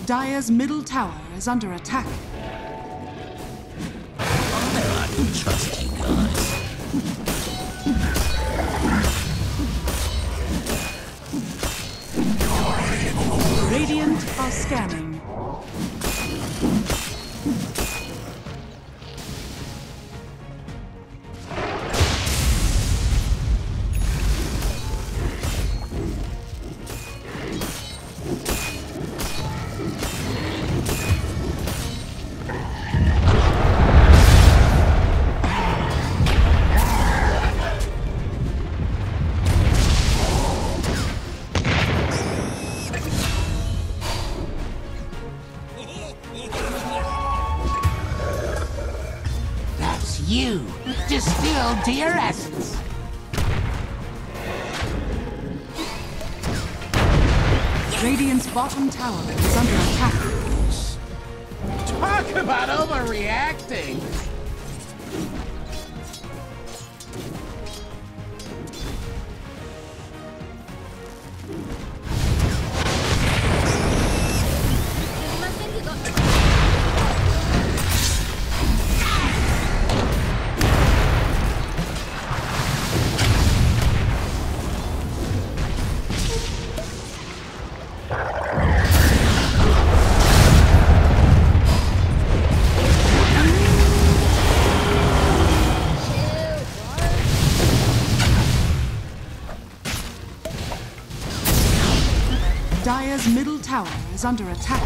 Dire's middle tower is under attack. I can trust you guys. Radiant are scanning. You, distilled to your essence. Radiant's bottom tower is under attack. Talk about overreacting. Dire's middle tower is under attack.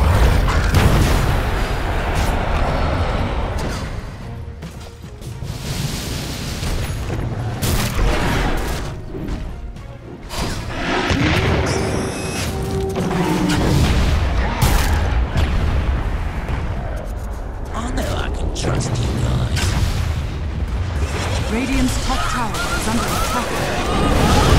I know I can trust you guys. Radiant's top tower is under attack.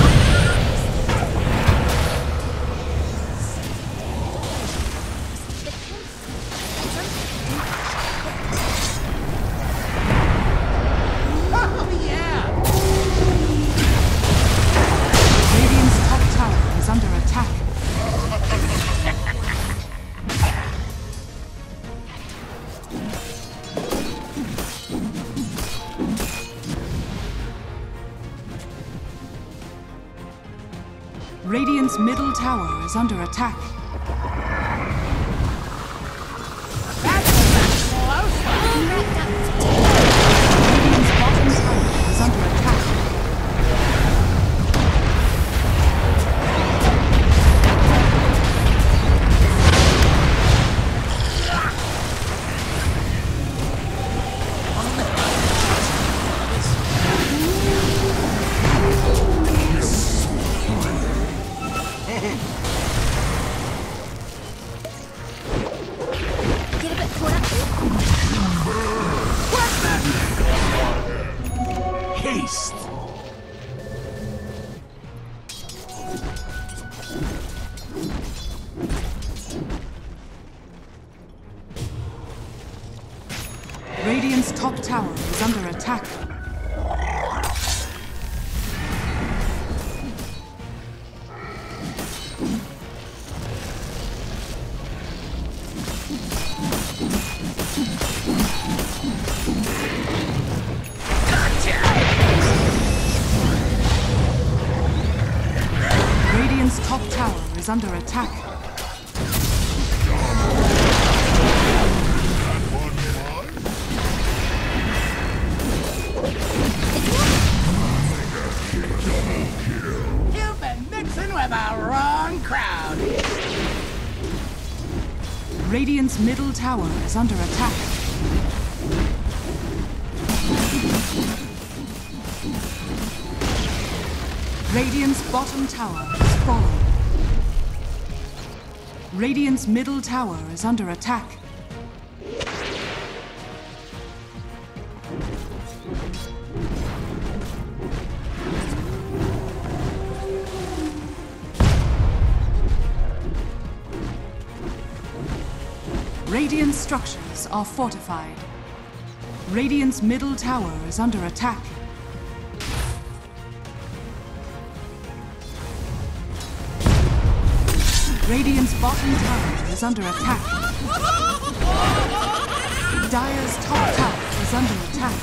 Radiant's middle tower is under attack. That's close. Radiant's bottom tower is under attack. Haste. Radiant's top tower is under attack. Radiant's top tower is under attack. You've been mixing with the wrong crowd. Radiant's middle tower is under attack. Radiant's bottom tower is falling. Radiant's middle tower is under attack. Radiant structures are fortified. Radiant's middle tower is under attack. Radiant's bottom tower is under attack. Dire's top tower is under attack.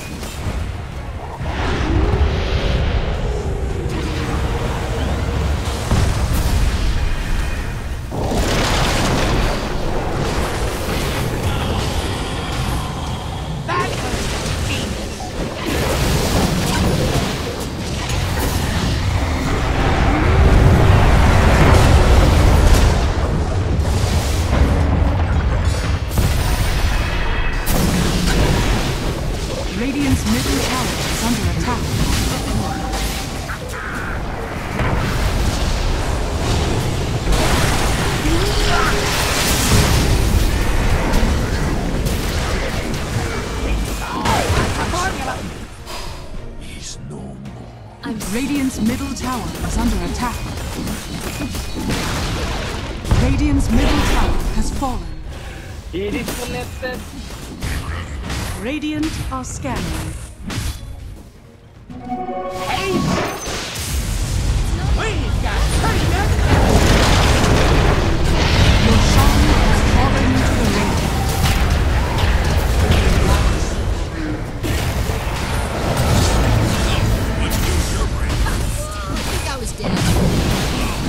Radiant's middle tower is under attack. He's no more. Radiant's middle tower is under attack. Radiant's middle tower has fallen. He disconnected. Radiant are scanning. We've got pretty good. Your song has fallen to the radiant. I think I was dead.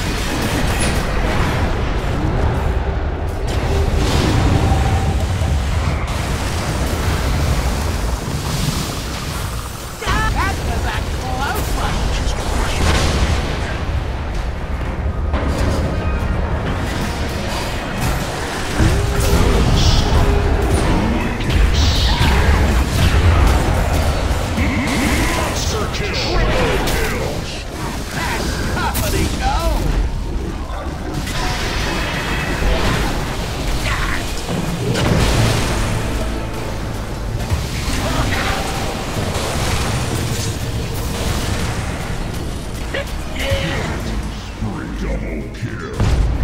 That was a close one. That's company go. Double kill.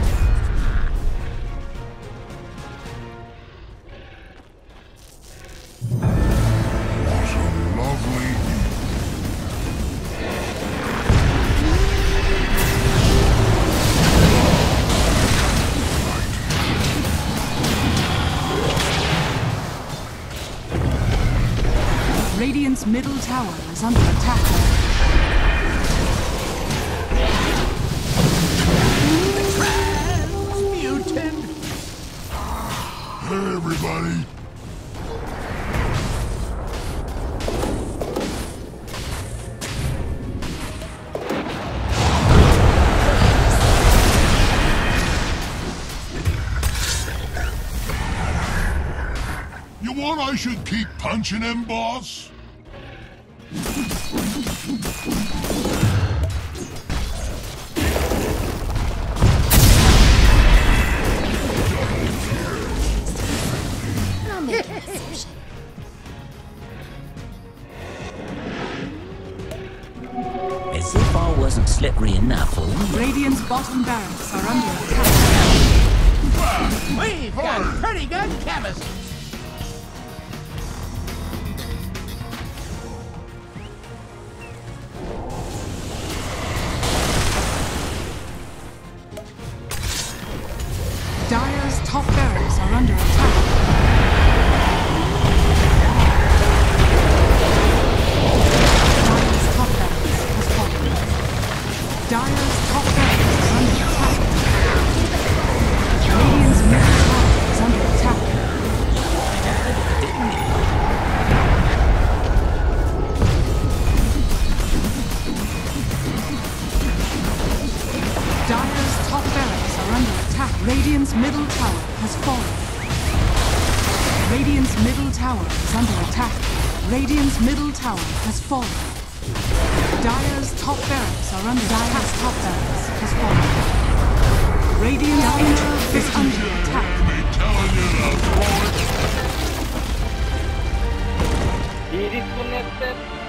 What a lovely Radiant's middle tower is under attack. Transmutant. Hey, everybody. You want I should keep punching him, boss? I'll make an exception. As if I wasn't slippery enough for you. Radiant's bottom barracks are under attack. We've got pretty good chemistry. Dire's top barracks are under attack. Dire's top barracks has fallen. Dire's top barracks is under attack. Radiant's middle tower is under attack. Dire's top barracks are under attack. Radiant's middle tower has fallen. Radiant's middle tower is under attack. Radiant's middle tower has fallen. Dire's top barracks are under attack. Dire's top barracks has fallen. Radiant Diner is under attack. Me telling you to throw it. He disconnected.